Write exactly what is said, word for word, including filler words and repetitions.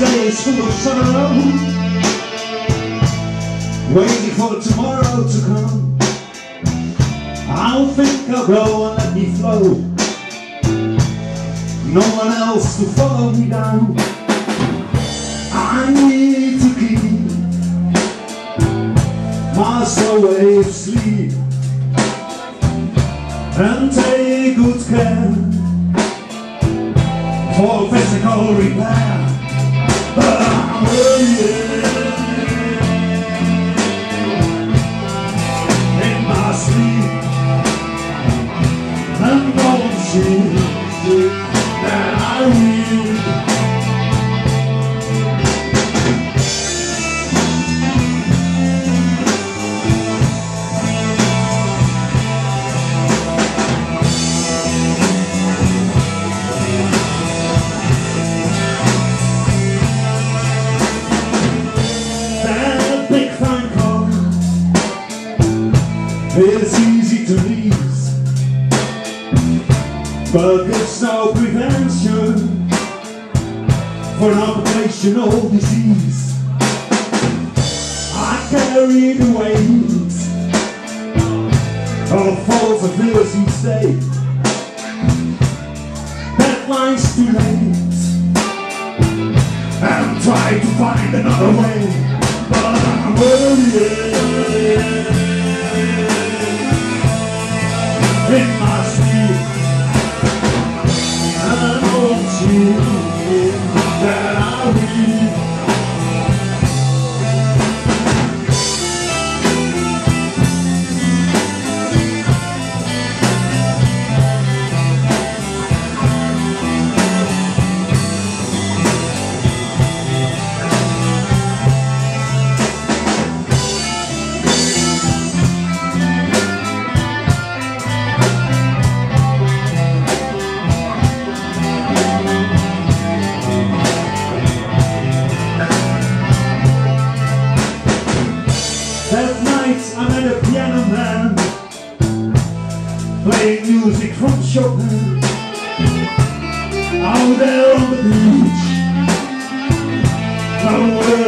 day is full of sorrow, waiting for tomorrow to come. I'll think I'll go and let me flow, no one else to follow me down. I need to keep my soul away of sleep and take good care for physical repair. But I'm worrying in my sleep, and no one sees that I read. It's easy to lose, but it's no prevention for an occupational disease. I carry the weight of false affairs each day. Deadlines too late, and try to find another way, but I'm worried in my sleep, and I want you that I read. That night I met a piano man playing music from Chopin out there on the beach. No